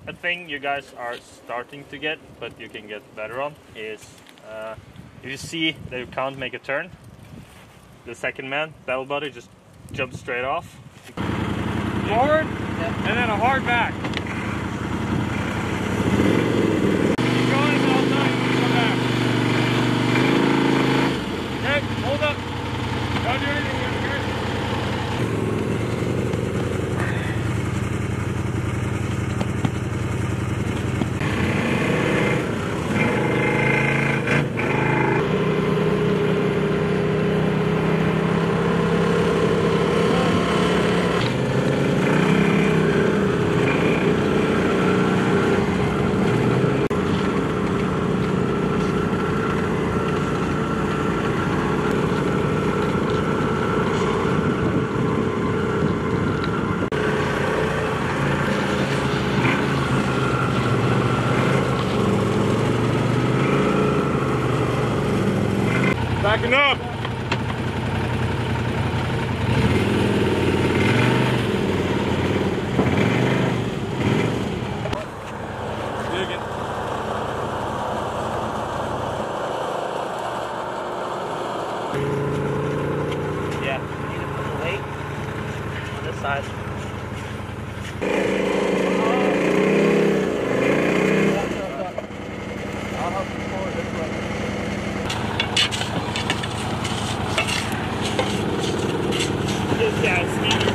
A thing you guys are starting to get, but you can get better on, is if you see that you can't make a turn, the second man, battle buddy, just jumps straight off. Forward, and then a hard back. Keep going until all done, come back. Okay, hold up. Don't do anything here, okay? Backing up. Digging. Yeah, you need to put the weight on this side. I'll help you forward this way. This guy's sneaky.